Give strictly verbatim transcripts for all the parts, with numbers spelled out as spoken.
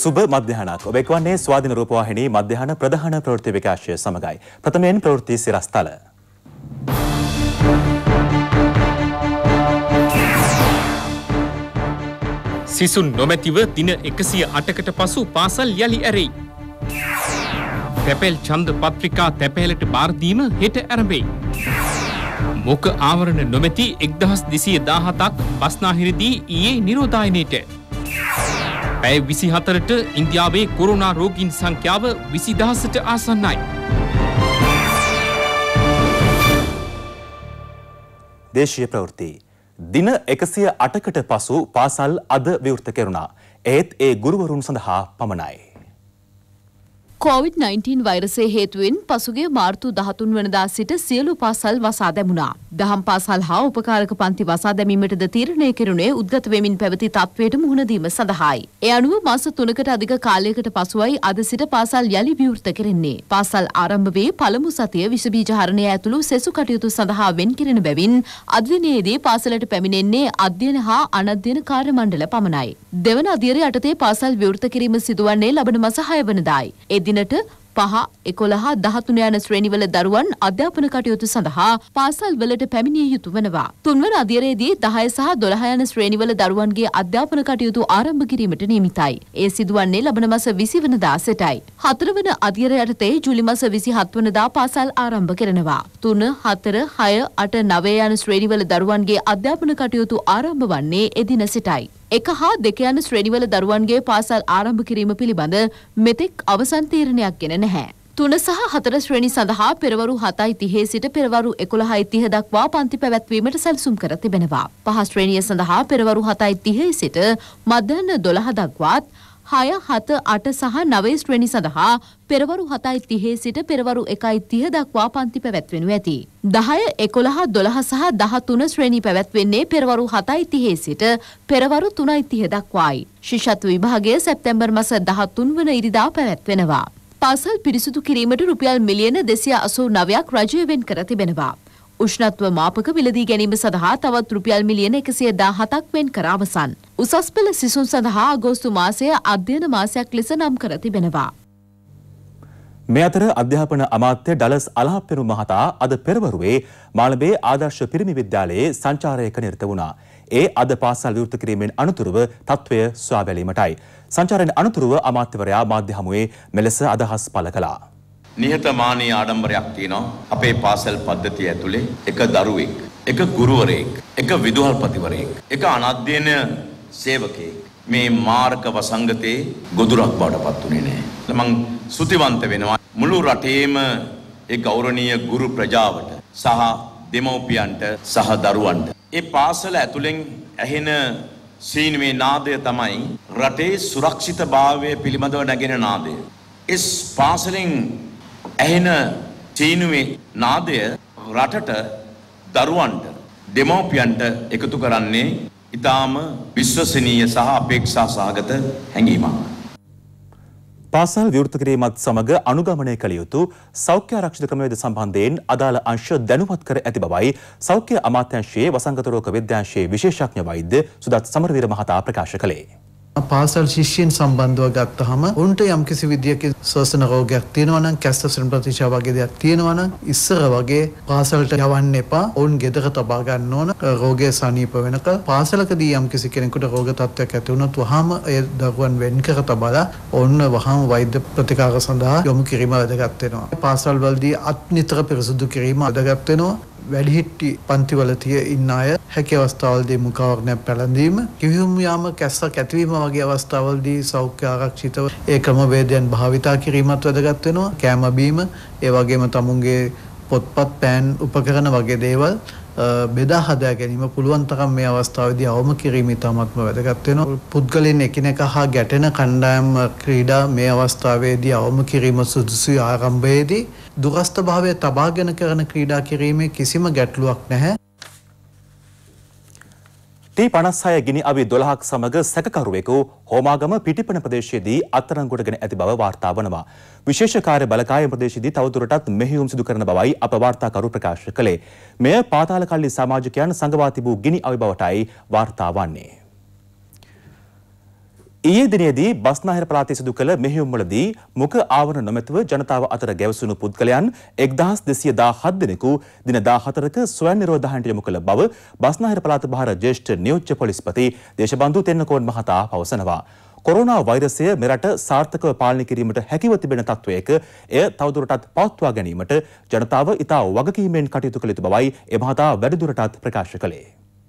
සුබ මධ්‍යහනක් ඔබ එක්වන්නේ ස්වාධීන රූපවාහිනී මධ්‍යහන ප්‍රධාන ප්‍රවෘත්ති විකාශය සමගයි. ප්‍රථමයෙන් ප්‍රවෘත්ති සිරස්තල. සිසුන් නොමැතිව දින එකසිය අටකට පසු පාසල් යලි ඇරෙයි. තැපැල් ඡන්ද පත්‍රිකා තැපැලට බාර දීම හෙට ආරම්භයි. මුඛ ආවරණ නොමැති එක්දහස් දෙසිය දාහතක් බස්නාහිරදී ඊයේ නිරෝධායනයට. පැය විසිහතරට ඉන්දියාවේ කොරෝනා රෝගීන් සංඛ්‍යාව විසි දහසට ආසන්නයි. දේශීය ප්‍රවෘත්ති. දින එකසිය අටකට පසු පාසල් අද විවෘත කෙරුණා. ඒත් ඒ ගුරුවරුන් සඳහා පමණයි. කොවිඩ් නයින්ටීන් වෛරසය හේතුවෙන් පසුගිය මාර්තු දහතුන් වනදා සිට සියලු පාසල් වසා දැමුණා. දහම් පාසල් හා උපකාරක පන්ති වසා දැමීමටද තීරණය කෙරුණේ උද්ගත වෙමින් පැවති තත්ත්වයට මුහුණ දීම සඳහායි. ඒ අනුව මාස තුනකට අධික කාලයකට පසුවයි අද සිට පාසල් යලි විවෘත කෙරෙන්නේ. පාසල් ආරම්භ වේ පළමු සතිය විෂ බීජ හරණය ඇතුළු සෙසු කටයුතු සඳහා වෙන් කෙරෙන බැවින් අද දිනයේදී පාසලට පැමිණෙන්නේ අධ්‍යයන හා අනධ්‍යයන කාර්ය මණ්ඩල පමණයි. දෙවන අධ්‍යයන යටතේ පාසල් විවෘත කිරීම සිදුවන්නේ ලබන මාස හය වනදායි. ඒ දිනට පහ එකොළහ දහතුන යන ශ්‍රේණිවල දරුවන් අධ්‍යාපන කටයුතු සඳහා පාසල් වලට පැමිණිය යුතු වෙනවා. තුන්වන අධ්‍යයනයේදී දහය සහ දොළහ යන ශ්‍රේණිවල දරුවන්ගේ අධ්‍යාපන කටයුතු ආරම්භ කිරීමට නියමිතයි. ඒ සිදුවන්නේ ලබන මාස විසි වනදා සිටයි. හතරවන අධ්‍යයන යටතේ ජූලි මාස විසිහත් වනදා පාසල් ආරම්භ කරනවා. තුන, හතර, හය, අට, නවය යන ශ්‍රේණිවල දරුවන්ගේ අධ්‍යාපන කටයුතු ආරම්භ වන්නේ එදින සිටයි. එක හා දෙක යන ශ්‍රේණිවල දරුවන්ගේ පාසල් ආරම්භ කිරීම පිළිබඳ මෙතෙක් අවසන් තීරණයක් ගෙන නැහැ. තුන සහ හතර ශ්‍රේණි සඳහා පෙරවරු හතයි තිහේ සිට පෙරවරු එකොළහයි තිහ දක්වා පන්ති පැවැත්වීමට සැලසුම් කර තිබෙනවා. පහ ශ්‍රේණිය සඳහා පෙරවරු හතයි තිහේ සිට මධ්‍යහ්න දොළහ දක්වාත්, හය, හත, අට සහ නවය ශ්‍රේණි සඳහා පෙරවරු හතයි තිහේ සිට පෙරවරු එකයි තිහ දක්වා පන්ති පැවැත්වෙනු ඇති. දහය, එකොළහ, දොළහ සහ දහතුන ශ්‍රේණි පැවැත්වෙන්නේ පෙරවරු හතයි තිහේ සිට පෙරවරු තුනයි තිහ දක්වායි. ශිෂ්‍යත්ව විභාගය සැප්තැම්බර් මාස දහතුන් වන ඉරිදා පැවැත්වෙනවා. පාසල් පිරිසුදු කිරීමට රුපියල් මිලියන දෙසිය අසූ නවයක් රජය වෙන් කර තිබෙනවා. උෂ්ණත්ව මාපක විලදී ගැනීම සඳහා තවත් රුපියල් මිලියන එකසිය දාහතක් වෙන් කර අවසන්. උසස් පෙළ සිසුන් සඳහා අගෝස්තු මාසය අධ්‍යයන මාසයක් ලෙස නම් කර තිබෙනවා. මේ අතර අධ්‍යාපන අමාත්‍ය ඩලස් අලහප්පෙරු මහතා අද පෙරවරුවේ මාළඹේ ආදර්ශ පිරිමි විද්‍යාලයේ සංචාරයක නිරත වුණා. ඒ අද පාසල් විවෘත කිරීමෙන් අනතුරුව තත්ත්වය සොයා බැලීමටයි. සංචාරයෙන් අනතුරුව අමාත්‍යවරයා මාධ්‍ය හමුවේ මෙලෙස අදහස් පළ කළා. නිහතමානී ආඩම්බරයක් තියෙනවා අපේ පාසල් පද්ධතිය ඇතුලේ. එක දරුවෙක්, එක ගුරුවරයෙක්, එක විදුහල්පතිවරයෙක්, එක අනධ්‍යයන සේවකයෙක් මේ මාර්ග වසංගතේ ගොදුරක් බවට පත් වුණේ නැහැ. මම සුතිවන්ත වෙනවා මුළු රටේම ඒ ගෞරවනීය ගුරු ප්‍රජාවට සහ දෙමව්පියන්ට සහ දරුවන්ට. ඒ පාසල ඇතුලෙන් ඇහෙන සීනුවේ නාදය තමයි රටේ සුරක්ෂිතභාවය පිළිබඳව නැගෙන නාදය. ඒ පාසලෙන් ඇහෙන සීනුවේ නාදය රටට, දරුවන්ට, දෙමව්පියන්ට එකතු කරන්නේ ඉතාම විශ්වසනීය සහ අපේක්ෂා සහගත හැඟීමක්. පාසල් විවෘත කිරීමත් සමග අනුගමනය කළ යුතු සෞඛ්‍ය ආරක්ෂිත ක්‍රමවේද සම්බන්ධයෙන් අදාළ අංශ දැනුවත් කර ඇති බවයි සෞඛ්‍ය අමාත්‍යාංශයේ වසංගත රෝග විද්‍යාංශයේ විශේෂඥ වෛද්‍ය සුදත් සමරවීර මහතා ප්‍රකාශ කළේ. පාසල් ශිෂ්‍යයන් සම්බන්ධව ගත්තහම උන්ට යම්කිසි විදියක ශ්වසන රෝගයක් තියෙනවා නම්, කැස්ටෝසන් ප්‍රතිශා වගේ දෙයක් තියෙනවා නම් ඉස්සර වගේ පාසලට යවන්න එපා. ඔවුන් ගෙදර තබා ගන්න ඕන. රෝගය සනීප වෙනකල් පාසලකදී යම්කිසි කෙනෙකුට රෝග තත්ත්වයක් ඇති වුණොත් වහාම ඒ දරුවන් වෙන් කර තබලා ඔවුන් වහාම වෛද්‍ය ප්‍රතිකාර සඳහා යොමු කිරීම වැදගත් වෙනවා. පාසල් වලදී අත් නිතර පිරිසුදු කිරීම වැදගත් වෙනවා. වැඩිහිටි පන්තිවල තිය ඉන්න අය හැකි අවස්ථාවලදී මුඛාවරණයක් පැළඳීම, කිවිසුම් යාම, කැස්සක් ඇතිවීම වගේ අවස්ථාවලදී සෞඛ්‍ය ආරක්ෂිතව ඒ ක්‍රමවේදයන් භාවිතා කිරීමත් වැදගත් වෙනවා. කෑම බීම, ඒ වගේම තමුන්ගේ පොත්පත්, පෑන්, උපකරණ වගේ දේවල් බෙදා හදා ගැනීම පුළුවන් තරම් මේ අවස්ථාවේදී අවම කිරීම ඉතාමත්ම වැදගත් වෙනවා. පුද්ගලයන් එකිනෙක හා ගැටෙන කණ්ඩායම් ක්‍රීඩා මේ අවස්ථාවේදී අවම කිරීම සුදුසුයි. ආරම්භයේදී දුරස්ථ භාවය තබාගෙන කරන ක්‍රීඩා කිරීමේ කිසිම ගැටලුවක් නැහැ. ටී පනස් හය ගිනි අවි දොළහක් සමග සැකකරුවෙකු හෝමාගම පිටිපන ප්‍රදේශයේදී අත්අඩංගුවටගෙන ඇති බව වාර්තා වනවා. විශේෂ කාර්ය බලකාය ප්‍රදේශයේදී තවදුරටත් මෙහෙයුම් සිදු කරන බවයි අප වාර්තාකරු ප්‍රකාශ කළේ. මෙය පාතාල කල්ලි සමාජිකයන් සංගවා තිබූ ගිනි අවි බවටයි වාර්තා වන්නේ. ඊයේ දිනේදී බස්නාහිර පළාතේ සිදු කළ මෙහෙයුම්වලදී මුඛ ආවරණ නොමැතිව ජනතාව අතර ගැවසුණු පුද්ගලයන් එක්දාස් දෙසිය දාහත් දෙනෙකු දින දාහතරක ස්වයං නිරෝධායනට යොමු කළ බව බස්නාහිර පළාත බහර ජ්‍යෙෂ්ඨ නියෝජ්‍ය පොලිස්පති දේශබන්දු තෙන්නකෝන් මහතා පවසනවා. කොරෝනා වෛරසය මෙරට සාර්ථකව පාලනය කිරීමට හැකිව තිබෙන තත්වයක එය තවදුරටත් පවත්වා ගැනීමට ජනතාව ඉතා වගකීමෙන් කටයුතු කළ යුතු බවයි එ මහතා වැඩිදුරටත් ප්‍රකාශ කළේ.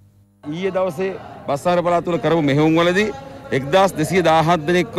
ඊයේ දවසේ බස්නාහිර පළාත තුළ කරපු මෙහෙයුම්වලදී එක්දාස් දෙසිය දාහත් දෙනෙක්ව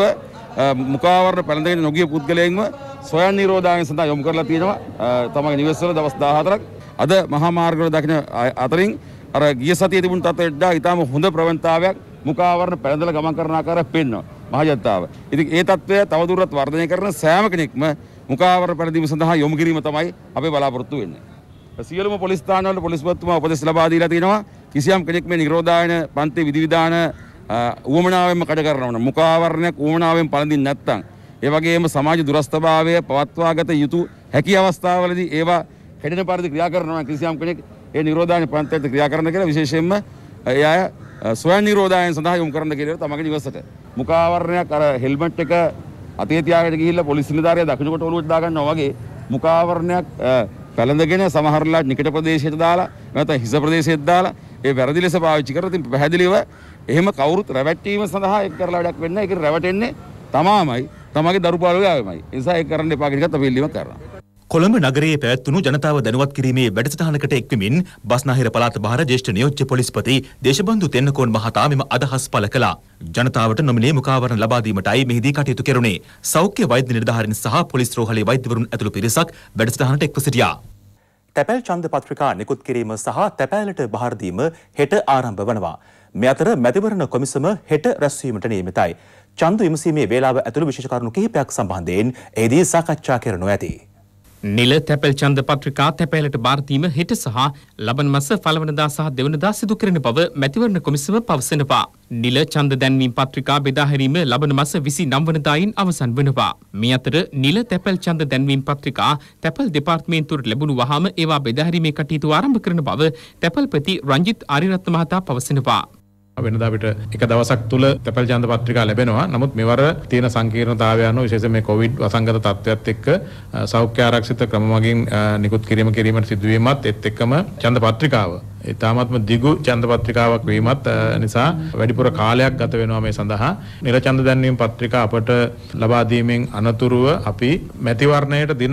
මුඛාවරණ පැළඳගෙන නොගිය පුද්ගලයන්ව ස්වයං නිරෝධායන සඳහා යොමු කරලා තියෙනවා. තමගේ නිවෙස්වල දවස් දාහතරක් අද මහා මාර්ගවල දකින අතරින් අර ගිය සතියේ තිබුණු තත්ත්වයට වඩා ඉතාම හොඳ ප්‍රවණතාවයක් මුඛාවරණ පැළඳලා ගමන් කරන ආකාරයක් පෙන්වනවා මහ ජනතාව. ඉතින් ඒ තත්ත්වය තවදුරටත් වර්ධනය කරන සෑම කෙනෙක්ම මුඛාවරණ පැළඳීම සඳහා යොමු කිරීම තමයි අපේ බලාපොරොත්තු වෙන්නේ. සියලුම පොලිස් ස්ථානවල පොලිස්පතිතුමා උපදෙස් ලබා දීලා තිනවා කිසියම් කෙනෙක් මේ නිරෝධායන පන්ති විධිවිධාන ඌමනාවෙන්ම කඩ කරනවා නම් මුඛාවරණයක් ඌමනාවෙන් පළඳින්න නැත්නම් ඒ වගේම සමාජ දුරස්ථභාවය පවත්වාගත යුතු හැකි අවස්ථාවලදී ඒවා කැඩෙන පරිදි ක්‍රියා කරනවා කිසියම් කෙනෙක් ඒ නිරෝධායන පන්තියට ක්‍රියා කරන්න කියලා විශේෂයෙන්ම ඒ අය ස්වයං නිරෝධායන සඳහා යොමු කරන්න කියලා තමගේ නිවසට මුඛාවරණයක් අර හෙල්මට් එක අතේ තියාගෙන ගිහිල්ලා පොලිස් නිලධාරියා දකුණුකොට ඔලුවට දාගන්නවා වගේ මුඛාවරණයක් පැළඳගෙන සමහරලා නිකට ප්‍රදේශයට දාලා නැත්නම් හිස ප්‍රදේශයට දාලා ඒ වැරදි ලෙස පාවිච්චි කරලා තින් පැහැදිලිව එහෙම කවුරුත් රැවටීම සඳහා ඒක කරලා වැඩක් වෙන්නේ නැහැ. ඒක රැවටෙන්නේ තමාමයි තමගේ දරුපාලුවමයි. ඒ නිසා ඒක කරන්න එපා කියන එකත් අපි ඉල්ලීමක් කරනවා. කොළඹ නගරයේ පැවැත්වුණු ජනතාව දැනුවත් කිරීමේ වැඩසටහනකට එක්වෙමින් බස්නාහිර පළාත බහර ජ්‍යෙෂ්ඨ නියෝජ්‍ය පොලිස්පති දේශබන්දු තෙන්නකෝන් මහතා මෙම අදහස් පළ කළා. ජනතාවට නොමිලේ මුඛාවරණ ලබා දීමටයි මෙහිදී කටයුතු කෙරුණේ. සෞඛ්‍ය වෛද්‍ය නිලධාරීන් සහ පොලිස් රෝහලේ වෛද්‍යවරුන් ඇතුළු පිරිසක් වැඩසටහනට එක්ව සිටියා. තැපැල් ඡන්ද පත්‍රිකා නිකුත් කිරීම සහ තැපැලට බහර දීම හෙට ආරම්භ වනවා. මේ අතර මැතිවරණ කොමිසම හෙට රැස්වීමට නියමිතයි. ඡන්ද විමසීමේ වේලාව ඇතුළු විශේෂ කරුණු කිහිපයක් සම්බන්ධයෙන් එහිදී සාකච්ඡා කරනු ඇති. නිල තැපැල් ඡන්ද පත්‍රිකා තැපැලට බාර දීම හෙට සහ ලබන මාස පළවනදා සහ දෙවනදා සිදු කරන බව මැතිවරණ කොමිසම පවසනවා. නිල ඡන්ද දැන්වීම පත්‍රිකා බෙදා හැරීම ලබන මාස විසි නව වනදායින් අවසන් වෙනවා. මේ අතර නිල තැපැල් ඡන්ද දැන්වීම පත්‍රිකා තැපැල් දෙපාර්තමේන්තුවට ලැබුණු වහාම ඒවා බෙදා හැරීමේ කටයුතු ආරම්භ කරන බව තැපැල්පති රංජිත් ආරියරත්න මහතා පවසනවා. වෙනදා අපිට එක දවසක් තුල තැපැල් ඡන්ද පත්‍රිකා ලැබෙනවා. නමුත් මෙවර තියෙන සංකීර්ණතාවය අනුව විශේෂයෙන් මේ කොවිඩ් වසංගත තත්ත්වයක් එක්ක සෞඛ්‍ය ආරක්ෂිත ක්‍රම මගින් නිකුත් කිරීම කිරීමට සිදුවීමත් එත් එක්කම ඡන්ද පත්‍රිකාව ඉතාමත්ම දිගු ඡන්ද පත්‍රිකාවක් වීමත් නිසා වැඩිපුර කාලයක් ගත වෙනවා මේ සඳහා. නිල ඡන්ද දැන්වීම පත්‍රිකා අපට ලබා දීමෙන් අනතුරුව අපි මැතිවරණයට දින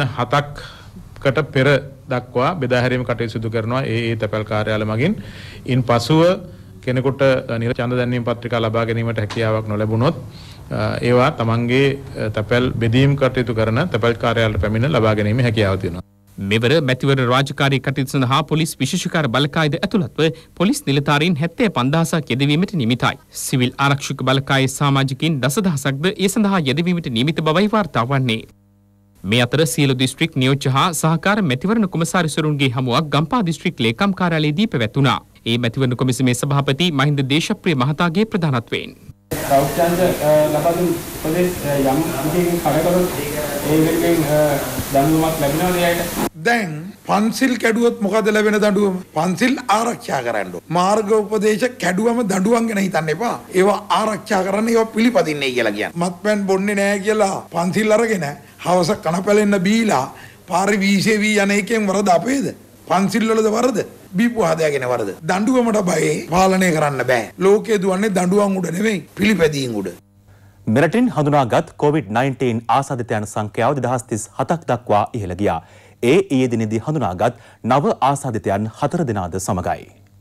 හතක්කට පෙර දක්වා බෙදා හැරීම කටයුතු සිදු කරනවා ඒ ඒ තැපැල් කාර්යාල මගින්. ඉන් පසුව කෙනෙකුට නිල ඡන්ද දැන්වීම පත්‍රිකා ලබා ගැනීමට හැකියාවක් නොලැබුණොත් ඒවා තමන්ගේ තැපැල් බෙදීම් කටයුතු කරන තැපැල් කාර්යාලයට පැමිණ ලබා ගැනීම හැකියාව තියෙනවා. මෙවර මැතිවරණ රාජකාරී කටයුතු සඳහා පොලිස් විශේෂකාර බලකායද ඇතුළත්ව පොලිස් නිලධාරීන් හැත්තෑ පන්දහසක් යෙදවීමට නියමිතයි. සිවිල් ආරක්ෂක බලකායේ සමාජිකින් දසදහසක්ද ඒ සඳහා යෙදවීමට නියමිත බවයි වාර්තා වන්නේ. මේ අතර සියලු දිස්ත්‍රික් නියෝජ්‍ය හා සහකාර මැතිවරණ කොමසාරිස්වරුන්ගේ හමුවක් ගම්පහ දිස්ත්‍රික් ලේකම් කාර්යාලයේදී පැවැත්වුණා. ඒ මැතිවරණ කොමිසමේ සභාපති මහින්ද දේශප්‍රිය මහතාගේ ප්‍රධානත්වයෙන් සෞඛ්‍යංශ ලබා දුන් උපදෙස් යම් විදිහකින් කඩකරොත් ඒ වෙනුවෙන් දඬුවමක් ලැබෙනවද එයාට? දැන් පන්සිල් කැඩුවොත් මොකද ලැබෙන දඬුවම? පන්සිල් ආරක්ෂා කරන්න ඕන. මාර්ග උපදේශ කැඩුවම දඬුවම් ගැන හිතන්න එපා. ඒවා ආරක්ෂා කරන්න ඒවා පිළිපදින්නේ කියලා කියන්නේ. මත්පැන් බොන්නේ නැහැ කියලා පන්සිල් අරගෙන හවස කන පැලෙන්න බීලා පාරේ වීසේ වී යන එකෙන් වරද අපේද? පන්සිල් වලද වරද? බීපු හදයාගෙන වරද? දඬුවමට බයේ පාලනය කරන්න බෑ. ලෝකයේ දුවන්නේ දඬුවම් උඩ නෙවෙයි පිළිපැදීම් උඩ. මෙරටින් හඳුනාගත් කොවිඩ් නයින්ටීන් ආසාදිතයන් සංඛ්‍යාව දෙදහස් තිස් හතක් දක්වා ඉහළ ගියා. ඒ ඊයේ දිනේදී හඳුනාගත් නව ආසාදිතයන් හතර දෙනාද සමගයි.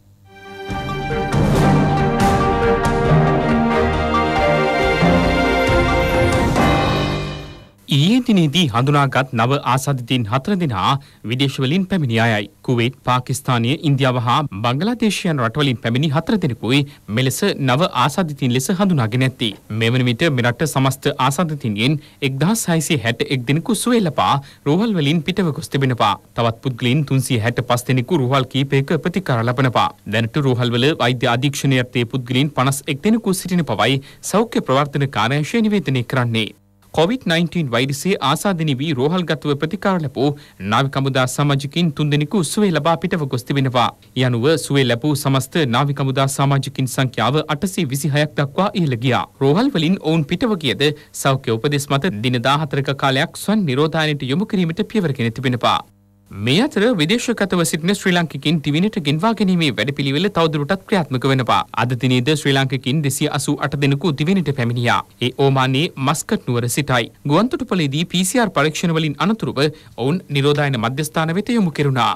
ඊයේ දිනේදී හඳුනාගත් නව ආසාදිතයින් හතර දෙනා විදේශවලින් පැමිණි අයයි. කුවේට්, පාකිස්තානය, ඉන්දියාව හා බංගලාදේශ යන රටවලින් පැමිණි හතර දෙනෙකුයි මෙලෙස නව ආසාදිතයින් ලෙස හඳුනාගෙන ඇත්තේ. මෙවන විට මෙරට සමස්ත ආසාදිතයින්ගෙන් එක්දහස් හයසිය හැට එක් දෙනෙකු සුවය ලබා රෝහල් වලින් පිටව ගොස් තිබෙනවා. තවත් පුද්ගලයන් තුන්සිය හැට පහ දෙනෙකු රෝහල් කීපයක ප්‍රතිකාර ලබනවා. දැනට රෝහල් වල වෛද්‍ය අධීක්ෂණයේ පුද්ගලයන් පනස් එක් දෙනෙකු සිටින බවයි සෞඛ්‍ය ප්‍රවර්තන කාර්යාංශය නිවේදනය කරන්නේ. කොවිඩ් නයින්ටීන් වෛරසයේ ආසාදිත වී රෝහල්ගතව ප්‍රතිකාර ලැබූ නාවික හමුදා සමාජිකින් තුන්දෙනෙකු සුවය ලබා පිටව ගොස් තිබෙනවා. ඒ අනුව සුවය ලැබූ සමස්ත නාවික හමුදා සමාජිකින් සංඛ්‍යාව අටසිය විසිහයක් දක්වා ඉහළ ගියා. රෝහල් වලින් ඔවුන් පිටව ගියද සෞඛ්‍ය උපදෙස් මත දින දාහතරක කාලයක් ස්වයං නිරෝධායනයට යොමු කිරීමට පියවරගෙන තිබෙනවා. මේ අතර විදේශගතව සිටින ශ්‍රී ලාංකිකයින් දිවිනට ගෙන්වා ගැනීමේ වැඩපිළිවෙල තවදුරටත් ක්‍රියාත්මක වෙනවා. අද දිනේද ශ්‍රී ලාංකිකයින් දෙසිය අසූ අට දෙනෙකු දිවිනට පැමිණියා. ඒ ඕමානයේ මස්කට් නුවර සිටයි. ගුවන්තොටුපළේදී පී සී ආර් පරීක්ෂණ වලින් අනතුරුව ඔවුන් නිරෝධායන මධ්‍යස්ථාන වෙත යොමු කෙරුණා.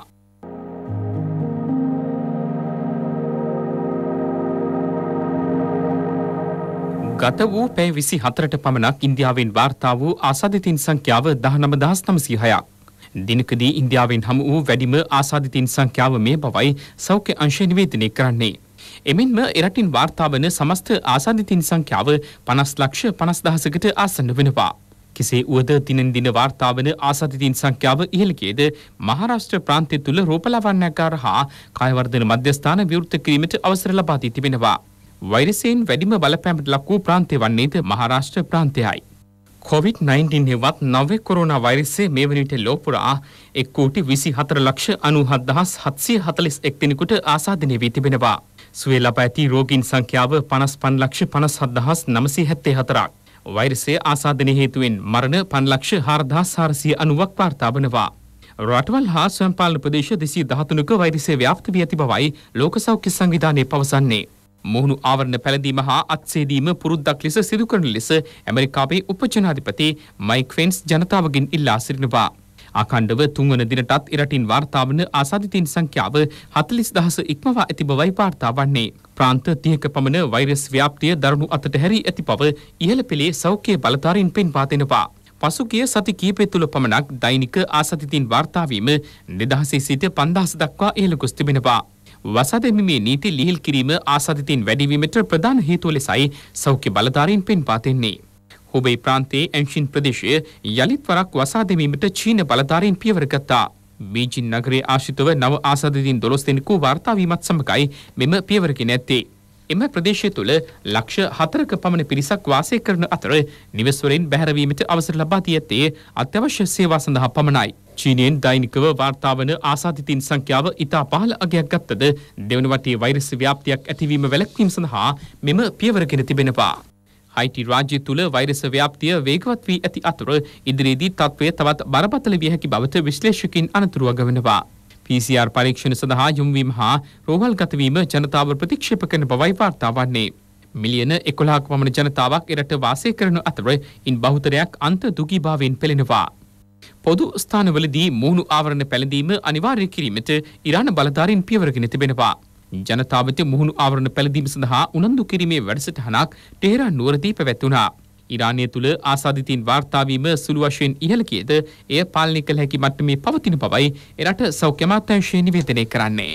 ගත වූ පැය විසි හතරට පමණක් ඉන්දියාවෙන් වාර්තා වූ ආසාදිතින් සංඛ්‍යාව දහනව දහස් නවසිය හයක්. දිනකදී ඉන්දියාවෙන් හමු වූ වැඩිම ආසාදිතින් සංඛ්‍යාව මේ බවයි සෞඛ්‍ය අංශය නිවේදනය කරන්නේ. එමෙන්ම එරටින් වාර්තා වන සමස්ත ආසාදිතින් සංඛ්‍යාව පනස් ලක්ෂ පනස් දහසකට ආසන්න වෙනවා. කෙසේ වුවද දිනෙන් දින වාර්තා වන ආසාදිතින් සංඛ්‍යාව ඉහළ ගියද මහාරාෂ්ට්‍ර ප්‍රාන්තය තුළ රූපලාවන්‍යාගාර හා කායවර්ධන මධ්‍යස්ථාන විවෘත කිරීමට අවසර ලබා දී තිබෙනවා. වෛරසයෙන් වැඩිම බලපෑමට ලක් වූ ප්‍රාන්තය වන්නේද මහාරාෂ්ට්‍ර ප්‍රාන්තයයි. කොවිඩ් නයින්ටීන් හෙවත් නව කොරෝනා වෛරසය මේ වන විට ලොව පුරා එක් කෝටි විසි හතර ලක්ෂ අනූහත් දහස් හත්සිය හතළිස් එක් දෙනෙකුට ආසාදනය වී තිබෙනවා. සුවය ලබා ඇති රෝගීන් සංඛ්‍යාව පනස් පන් ලක්ෂ පනස් හත් දහස් නවසිය හැත්තෑ හතරක්. වෛරසය ආසාදනය හේතුවෙන් මරණ පන් ලක්ෂ හාරදහස් හාරසිය අනූවක් වාර්තා වනවා. රටවල් හා ස්වයංපාලන ප්‍රදේශ දෙසිය දහතුනක වෛරසය ව්‍යාප්ත වී ඇති බවයි ලෝක සෞඛ්‍ය සංවිධානය පවසන්නේ. මුහුණු ආවරණ පැළඳීම හා අත්සේදීම පුරුද්දක් ලෙස සිදු කරන ලෙස ඇමරිකාවේ උපජනාධිපති මයික් ෆෙන්ස් ජනතාවගෙන් ඉල්ලා සිටිනවා. අඛණ්ඩව තුන්වන දිනටත් ඉරටින් වාර්තා වන ආසාදිතින් සංඛ්‍යාව හතළිස් දහස ඉක්මවා ඇති බවයි වාර්තා වන්නේ. ප්‍රාන්ත තිහක පමණ වෛරස් ව්‍යාප්තිය දරුණු අතට හැරී ඇති බව ඉහළ පෙළේ සෞඛ්‍ය බලධාරීන් පෙන්වා දෙනවා. පසුගිය සති කිහිපය තුළ පමණක් දෛනික ආසාදිතින් වාර්තා වීම දෙදහසේ සිට පන්දහස දක්වා ඉහළ ගොස් තිබෙනවා. වසාදැමීමේ නීති ලිහිල් කිරීම ආසාදිතින් වැඩිවීමට ප්‍රධාන හේතුව ලෙසයි සෞඛ්‍ය බලධාරීන් පෙන්වා දෙන්නේ. හුබේ ප්‍රාන්තයේ ඇන්ෂින් ප්‍රදේශය යළිත් වරක් වසාදැමීමට චීන බලධාරීන් පියවර ගත්තා. බීජින් නගරයේ ආශ්‍රිතව නව ආසාදිතින් දොළොස් දෙනෙකු වාර්තා වීමත් සමගයි මෙම පියවර ගෙන ඇත්තේ. එම ප්‍රදේශය තුළ ලක්ෂ හතරක පමණ පිරිසක් වාසය කරන අතර නිවෙස්වලින් බැහැරවීමට අවසර ලබා දී ඇත්තේ අත්‍යවශ්‍ය සේවා සඳහා පමණයි. චීනයෙන් දෛනිකව වාර්තා වන ආසාදිතින් සංඛ්‍යාව ඉතා පහළ අගයක් ගත්තද දෙවන වටේ වෛරස් ව්‍යාප්තියක් ඇතිවීම වැළැක්වීම සඳහා මෙම පියවරගෙන තිබෙනවා. හයිටි රාජ්‍ය තුළ වෛරස් ව්‍යාප්තිය වේගවත් වී ඇති අතර ඉදිරියේදී තත්ත්වය තවත් බරපතල විය හැකි බවට විශ්ලේෂකයින් අනතුරු වගවනවා. පී සී ආර් පරීක්ෂණ සඳහා යොමුවීම හා රෝහල්ගත වීම ජනතාව ප්‍රතික්ෂේප කරන බවයි වාර්තා වන්නේ. මිලියන එකොළහක පමණ ජනතාවක් එරට වාසය කරන අතර ඉන් බහුතරයක් අන්ත දුගීභාවයෙන් පෙළෙනවා. පොදු ස්ථානවලදී මුහුණු ආවරණ පැළඳීම අනිවාර්ය කිරීමට ඉරාන බලධාරීන් පියවරගෙන තිබෙනවා. ජනතාවට මුහුණු ආවරණ පැළඳීම සඳහා උනන්දු කිරීමේ වැඩසටහනක් ටෙහෙරාන් නුවරදී පැවැත්වුණා. ඉරානය තුළ ආසාදිතින් වාර්තා වීම සුළු වශයෙන් ඉහළ ගියද එය පාලනය කළ හැකි මට්ටමේ පවතින බවයි එරට සෞඛ්‍ය අමාත්‍යාංශය නිවේදනය කරන්නේ.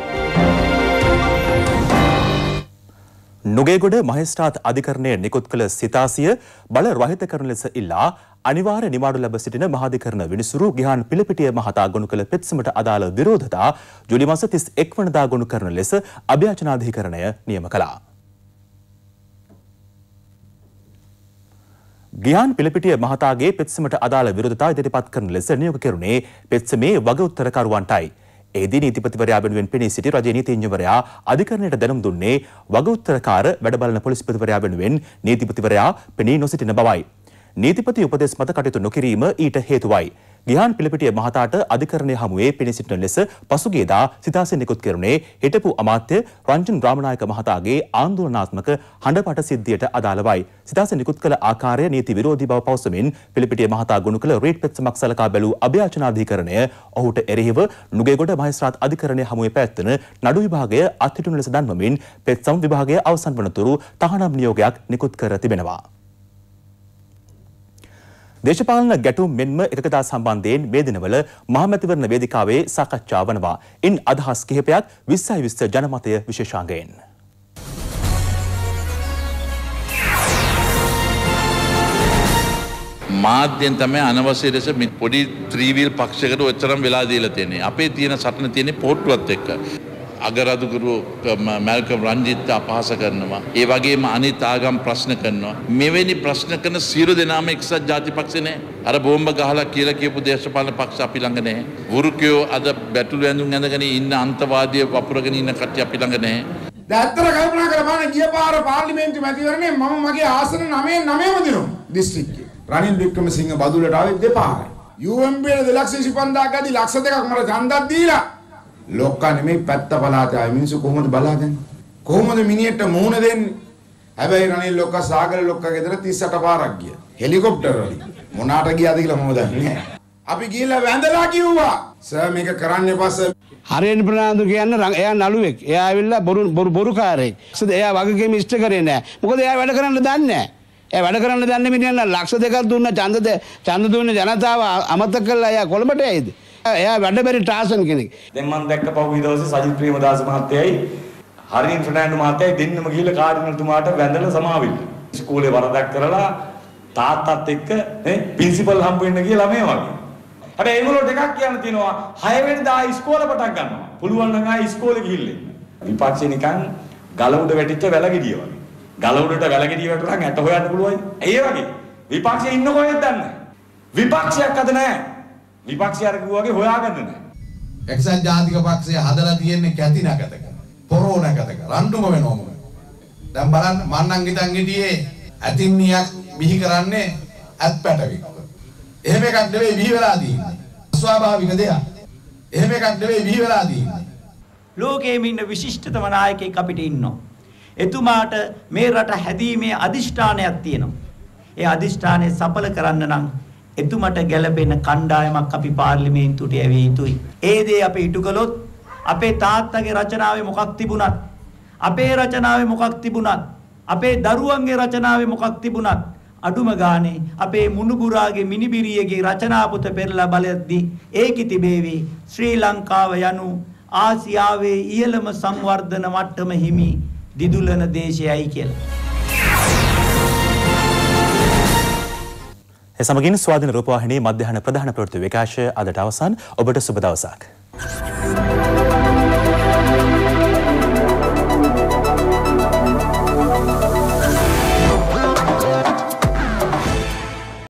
නුගේගොඩ මහේස්ත්‍රාත් අධිකරණය නිකුත් කළ සිතාසිය බල රහිත කරන ලෙස ඉල්ලා අනිවාර්ය නිවාඩු ලැබ සිටින මහාධිකරණ විනිසුරු ගිහාන් පිළිපිටිය මහතා ගොනු කළ පෙත්සමට අදාළ විරෝධතා ජූලි මාස තිස් එක් වනදා ගොනු කරන ලෙස අභ්‍යාචනාධිකරණය නියම කළා. ගිහාන් පිළිපිටිය මහතාගේ පෙත්සමට අදාළ විරෝධතා ඉදිරිපත් කරන ලෙස නියෝග කෙරුණේ පෙත්සමේ වග උත්තරකරුවන්ටයි. එහිදී නීතිපතිවරයා වෙනුවෙන් පෙනී සිටි රජයේ නීතිඥවරයා අධිකරණයට දැනුම් දුන්නේ වග උත්තරකාර වැඩබලන පොලිස්පතිවරයා වෙනුවෙන් නීතිපතිවරයා පෙනී නොසිටින බවයි. නීතිපති උපදෙස් මත කටයුතු නොකිරීම ඊට හේතුවයි. ගිහාන් පිළිපිටිය මහතාට අධිකරණය හමුවේ පෙනී සිටින ලෙස පසුගියදා සිතාසිය නිකුත් කෙරුණේ හිටපු අමාත්‍ය රංජන් රාමනායක මහතාගේ ආන්දෝලනාත්මක හඬපට සිද්ධියට අදාළවයි. සිතාසිය නිකුත් කළ ආකාරය නීති විරෝධී බව පවසමින් පිළිපිටිය මහතා ගොනු කළ රීට් පෙත්සමක් සලකා බැලූ අභ්‍යාචනාධිකරණය ඔහුට එරෙහිව නුගේගොඩ මහේස්ත්‍රාත් අධිකරණය හමුවේ පැවැත්වෙන නඩු විභාගය අත්හිටුණු ලෙස දන්වමින් පෙත්සම් විභාගය අවසන් වනතුරු තහනම් නියෝගයක් නිකුත් කර තිබෙනවා. දේශපාලන ගැටුම් මෙන්ම එකකතා සම්බන්ධයෙන් මේ දිනවල මහමැතිවරණ වේදිකාවේ සාකච්ඡා වනවා. ඉන් අදහස් කිහිපයක් විස්සයි විස්ස ජනමතය විශේෂාංගයෙන්. මාධ්‍යෙන් තමයි අනවශ්‍ය ලෙස පොඩි ත්‍රිවිල් පක්ෂයකට ඔච්චරම වෙලා දීලා තියෙන්නේ. අපේ තියෙන සටන තියෙන්නේ පොට්ටුවත් එක්ක. අගරදුගුරු මැල්කම් රංජිත් අපහාස කරනවා. ඒ වගේම අනිත් ආගම් ප්‍රශ්න කරනවා. මෙවැනි ප්‍රශ්න කරන සියලු දෙනාම එක්සත් ජාතිපක්ෂේ නැහැ. අර බෝම්බ ගහලා කියලා කියපු දේශපාලන පක්ෂ අපි ළඟ නැහැ. වෘකයෝ අද බැටළු ඇඳුම් ඇඳගෙන ඉන්න අන්තවාදී වපුරගෙන ඉන්න කට්ටිය අපි ළඟ නැහැ. දැත්තර කල්පනා කරපන් ගිය පාර පාර්ලිමේන්තු මැතිවරණේ මම මගේ ආසන නවයෙන් නවයම දිනුවා දිස්ත්‍රික්කේ. රනිල් වික්‍රමසිංහ බදුලට ආවේ දෙපාරයි. යූ එම් පී ට දෙලක්ෂ විසිපන්දාක ඇති ලක්ෂ දෙකක් මට ඡන්දක් දීලා ලොක්කා නෙමෙයි පැත්ත පළාතේ ආවේ මිනිස්සු කොහොමද බලාගන්නේ? කොහොමද මිනිහෙට මූණ දෙන්නේ? හැබැයි රනිල් ලොක්කා සාගර ලොක්කා ගෙදර තිස් අට පාරක් ගියා. හෙලිකොප්ටර් වලින්. මොනාට ගියාද කියලා මම දන්නේ නැහැ. අපි ගිහිල්ලා වැඳලා කිව්වා සර් මේක කරන්න එපා සර්. හරේන් ප්‍රනාන්දු කියන්නේ එයා නළුවෙක්. එයා ඇවිල්ලා බොරු බොරු බොරුකාරයෙක්. එයා වගකීම ඉෂ්ට කරේ නැහැ. මොකද එයා වැඩ කරන්න දන්නේ නැහැ. එයා වැඩ කරන්න දන්නේ මිනිහන් ලක්ෂ දෙකක් දුන්න ඡන්ද ඡන්ද දුන්නේ ජනතාව අමතක කළා එයා කොළඹට ඇයිද? එයා වැඩ බැරි ටාසන් කෙනෙක්. දැන් මම දැක්ක පහුගිය දවසේ සජිත් ප්‍රේමදාස මහත්තයයි හරින් ෆර්නෑන්ඩෝ මහත්තයයි දෙන්නම ගිහිල්ලා කාඩිනල්තුමාට වැඳලා සමාවෙන්න. ඉස්කෝලේ වරදක් කරලා තාත්තත් එක්ක නේ ප්‍රින්සිපල් හම්බ වෙන්න කියලා මේ වගේ. හැබැයි ඒගොල්ලෝ දෙකක් කියන්න තියෙනවා හය වෙනිදා ඉස්කෝලේ පටන් ගන්නවා. පුළුවන් නම් ආයි ඉස්කෝලේ ගිහිල්ලා. විපක්ෂේ නිකන් ගල උඩ වැටිච්ච වැලගෙඩිය වගේ. ගල උඩට වැලගෙඩිය වැටුනනම් ඇට හොයන්න පුළුවන්. ඒ වගේ. විපක්ෂේ ඉන්න කොහෙද දන්නේ නැහැ. විපක්ෂයක් අද නැහැ. විපක්ෂයර කිව්වාගේ හොයාගන්න නැහැ. එක්සත් ජාතික පක්ෂය හදලා තියෙන්නේ කැති නැකතක. පොරෝ නැකතක. රණ්ඩුම වෙනවම. දැන් බලන්න මන්නම් හිතන් හිටියේ ඇතින්නියක් බිහි කරන්නේ ඇත් පැටවික්. එහෙම එකක් නෙවෙයි බිහි වෙලා තියෙන්නේ. ස්වාභාවික දෙයක්. එහෙම එකක් නෙවෙයි බිහි වෙලා තියෙන්නේ. ලෝකයේ ඉන්න විශිෂ්ටතම නායකයෙක් අපිට ඉන්නවා. එතුමාට මේ රට හැදීමේ අදිෂ්ඨානයක් තියෙනවා. ඒ අදිෂ්ඨානය සඵල කරන්න නම් එතුමට ගැළපෙන කණ්ඩායමක් අපි පාර්ලිමේන්තුවට යවිය යුතුයි. ඒ දේ අපි ඉටු කළොත් අපේ තාත්තගේ රචනාවේ මොකක් තිබුණත්, අපේ රචනාවේ මොකක් තිබුණත්, අපේ දරුවන්ගේ රචනාවේ මොකක් තිබුණත් අඩුම ගානේ අපේ මුණුබුරාගේ මිනිබිරියගේ රචනා පොත පෙරලා බලද්දී ඒකි තිබේවි ශ්‍රී ලංකාව යනු ආසියාවේ ඉහළම සංවර්ධන මට්ටම හිමි දිදුලන දේශයයි කියලා. ඒ සමගින් ස්වාධීන රූපවාහිනී මධ්‍යහන ප්‍රධාන ප්‍රවෘත්ති විකාශය අදට අවසන්. ඔබට සුබ දවසක්.